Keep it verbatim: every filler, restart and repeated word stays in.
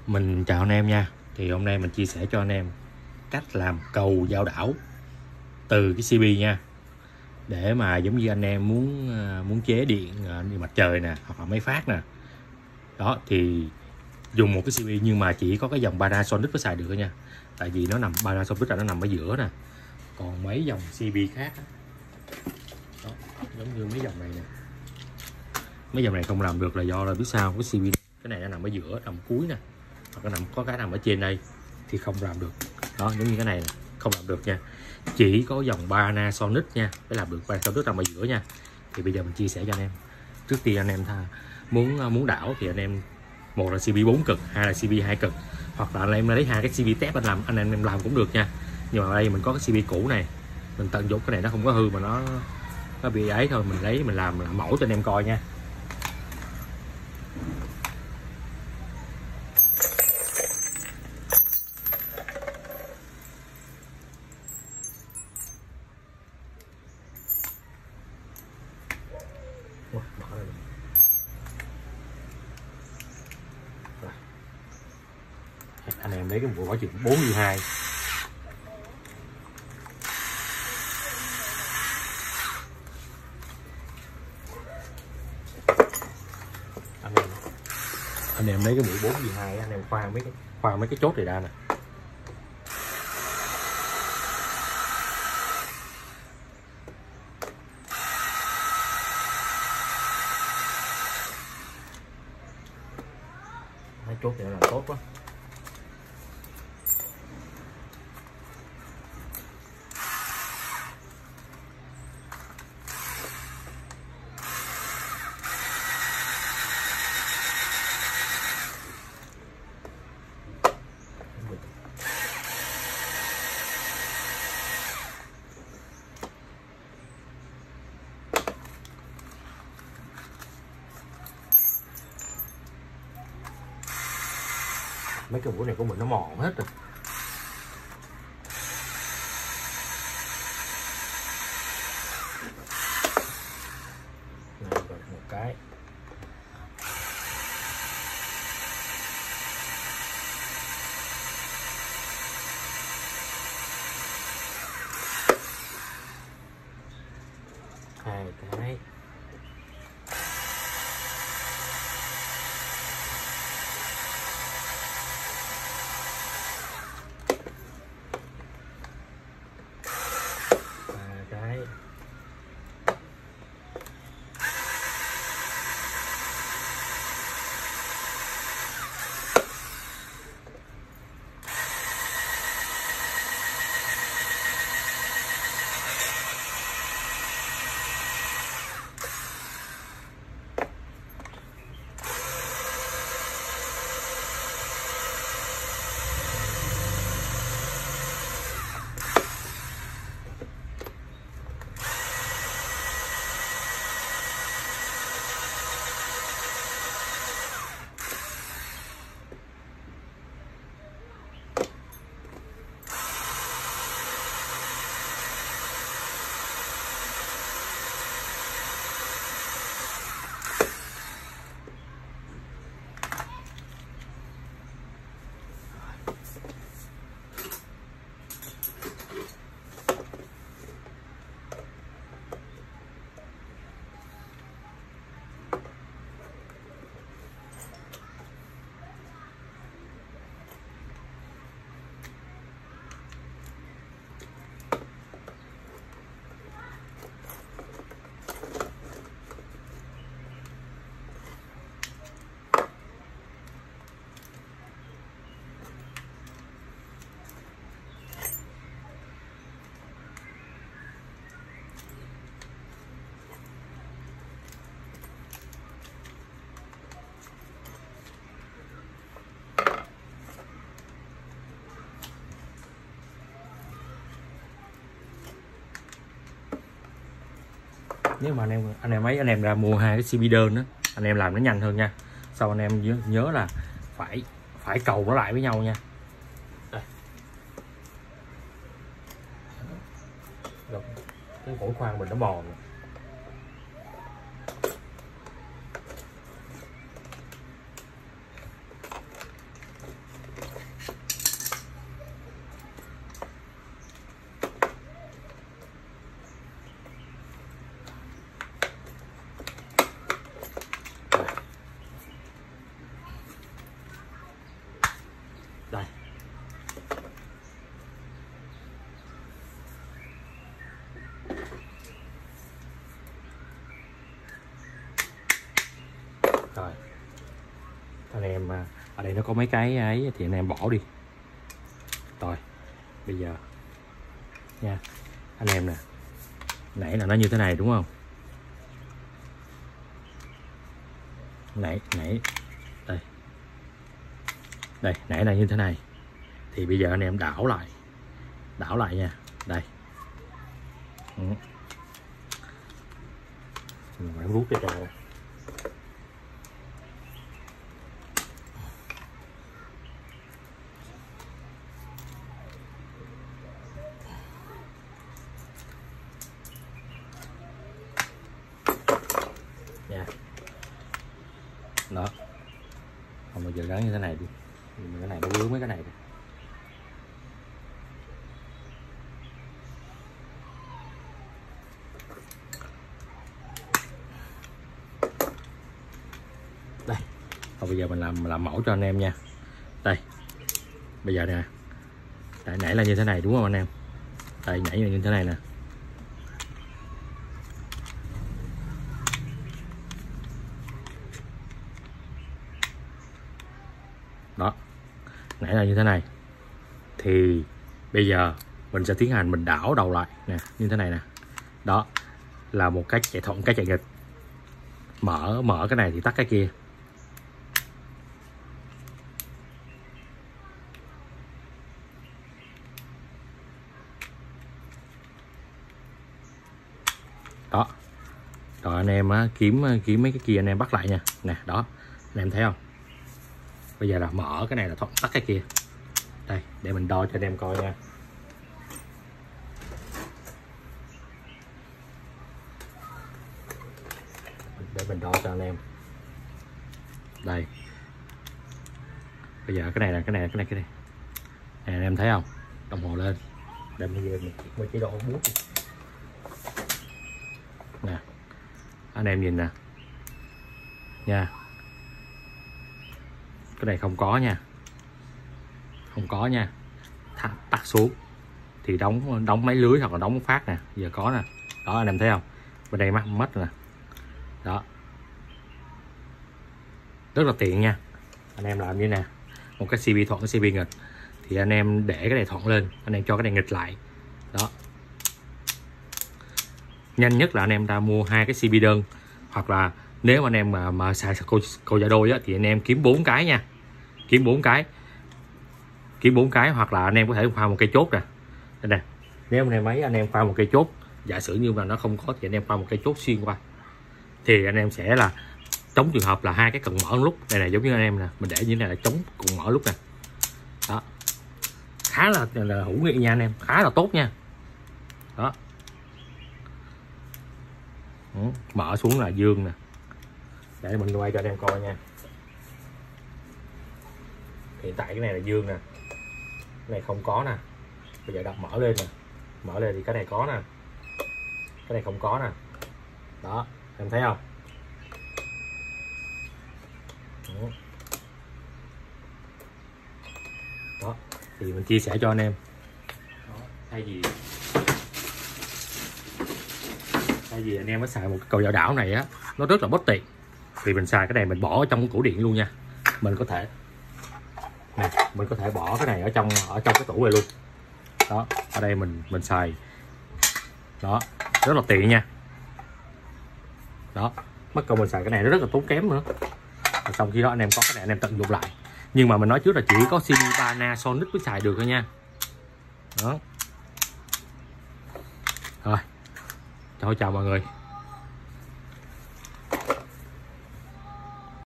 Mình chào anh em nha. Thì hôm nay mình chia sẻ cho anh em cách làm cầu dao đảo từ cái xê pê nha. Để mà giống như anh em muốn muốn chế điện như mặt trời nè, hoặc là máy phát nè. Đó thì dùng một cái xê pê nhưng mà chỉ có cái dòng Panasonic mới xài được thôi nha. Tại vì nó nằm Panasonic là nó nằm ở giữa nè. Còn mấy dòng xê pê khác đó, đó, giống như mấy dòng này nè. Mấy dòng này không làm được là do là biết sao, cái xê pê cái này nó nằm ở giữa, nằm cuối nè. Hoặc nó nằm có cái nằm ở trên đây thì không làm được. Đó, giống như cái này, này không làm được nha. Chỉ có dòng Panasonic nha mới làm được. Panasonic nằm ở giữa nha. Thì bây giờ mình chia sẻ cho anh em. Trước tiên anh em tha muốn muốn đảo thì anh em, một là xê pê bốn cực, hai là xê pê hai cực, hoặc là anh em lấy hai cái xê pê tép anh làm, anh em làm cũng được nha. Nhưng mà ở đây mình có cái xê pê cũ này, mình tận dụng cái này nó không có hư mà nó nó bị ấy thôi, mình lấy mình làm, làm mẫu cho anh em coi nha. Anh em lấy cái bộ bảo chừng bốn mươi hai. Anh em, anh em lấy cái mũi bốn mươi hai, anh em khoan mấy cái khoan mấy cái chốt này ra nè. Mấy chốt này là tốt quá. Mấy cái mũi này của mình nó mòn hết rồi. Này, một cái. Hai cái. Nếu mà anh em anh em ấy anh em ra mua hai cái xê pê đơn đó, anh em làm nó nhanh hơn nha. Sau anh em nhớ, nhớ là phải phải cầu nó lại với nhau nha. Đây. Cái cổ khoan mình nó mòn. em ở đây nó có mấy cái ấy thì anh em bỏ đi. Rồi bây giờ nha anh em nè, nãy là nó như thế này đúng không, nãy nãy đây đây nãy là như thế này, thì bây giờ anh em đảo lại, đảo lại nha, đây ừ. Mình phải rút cái trò nha, đó không bao giờ gắn như thế này đi, cái này nó vướng mấy cái này đi. Đây, còn bây giờ mình làm làm mẫu cho anh em nha. Đây, bây giờ nè, nãy, nãy là như thế này đúng không anh em? Đây, nãy là như thế này nè. Đó, nãy là như thế này. Thì bây giờ mình sẽ tiến hành mình đảo đầu lại nè, như thế này nè. Đó là một cái chạy thuận, cái chạy nghịch. Mở mở cái này thì tắt cái kia. Đó. Rồi anh em á, kiếm kiếm mấy cái kia anh em bắt lại nha. Nè, đó. Anh em thấy không? Bây giờ là mở cái này là thuận, tắt cái kia. Đây, để mình đo cho anh em coi nha. Để mình đo cho anh em. Đây. Bây giờ cái này là cái này, cái này, cái này. Nè, anh em thấy không? Đồng hồ lên. Để bây giờ mình mới chế độ bút. Nè. Anh em nhìn nè. Nha. Cái này không có nha, không có nha, tắt xuống thì đóng đóng máy lưới hoặc là đóng phát nè, giờ có nè, đó anh em thấy không, bên đây mắt mất nè, đó rất là tiện nha. Anh em làm như nè, một cái xê bê thuận, cái xê bê nghịch thì anh em để cái này thuận lên, anh em cho cái này nghịch lại, đó nhanh nhất là anh em ta mua hai cái xê bê đơn, hoặc là nếu mà anh em mà mà xài cô cô giả đôi á, thì anh em kiếm bốn cái nha, kiếm bốn cái kiếm bốn cái hoặc là anh em có thể pha một cây chốt nè. Đây nè, nếu anh em mấy anh em pha một cây chốt, giả sử như mà nó không có thì anh em pha một cây chốt xuyên qua, thì anh em sẽ là chống trường hợp là hai cái cần mở lúc đây này, giống như anh em nè, mình để như thế này là chống cùng mở lúc nè, đó khá là, là hữu nghị nha anh em, khá là tốt nha. Đó ừ, mở xuống là dương nè, để mình quay cho anh em coi nha. Hiện tại cái này là dương nè, cái này không có nè. Bây giờ đặt mở lên nè, mở lên thì cái này có nè, cái này không có nè, đó em thấy không? Đó thì mình chia sẻ cho anh em. Đó, thay vì thay vì anh em mới xài một cái cầu dạo đảo này á, nó rất là bất tiện, thì mình xài cái này mình bỏ ở trong cái cổ điện luôn nha. Mình có thể nè, mình có thể bỏ cái này ở trong ở trong cái tủ này luôn. Đó, ở đây mình mình xài, đó rất là tiện nha. Đó, mất công mình xài cái này nó rất là tốn kém nữa. Và trong khi đó anh em có cái này anh em tận dụng lại. Nhưng mà mình nói trước là chỉ có xê bê Panasonic mới xài được thôi nha. Đó. Rồi, chào chào mọi người.